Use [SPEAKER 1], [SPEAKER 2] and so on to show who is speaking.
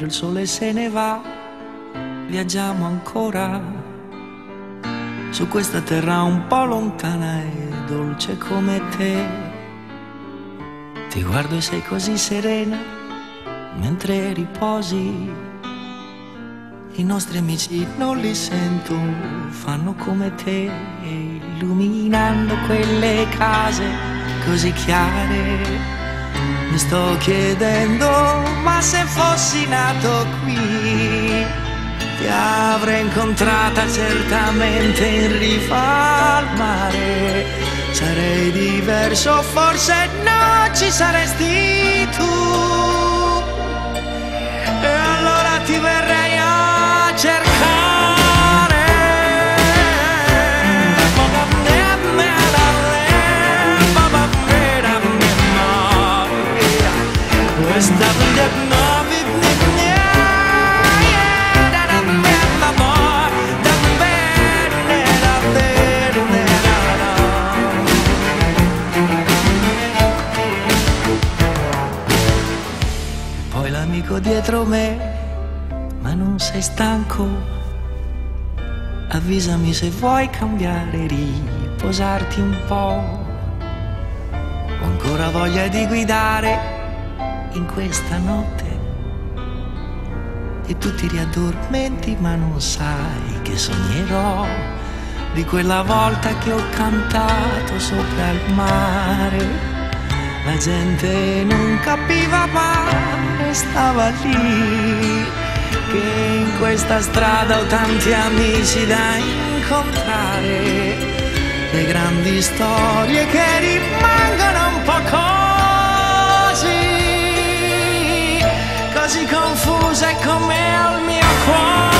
[SPEAKER 1] mentre il sole se ne va, viaggiamo ancora su questa terra un po' lontana e dolce come te. Ti guardo e sei così serena mentre riposi. I nostri amici non li sento, fanno come te, illuminando quelle case così chiare. Mi sto chiedendo, ma se fossi nato qui, ti avrei incontrata certamente in riva al mare. Sarei diverso, forse non ci saresti tu, e allora ti verrei a cercare. Poi l'amico dietro me, ma non sei stanco? Avvisami se vuoi cambiare, riposarti un po'. Ho ancora voglia di guidare in questa notte e tu ti riaddormenti, ma non sai che sognerò di quella volta che ho cantato sopra il mare. La gente non capiva, ma stava lì, che in questa strada ho tanti amici da incontrare, le grandi storie che rimangono un po' così confuse come al mio cuore.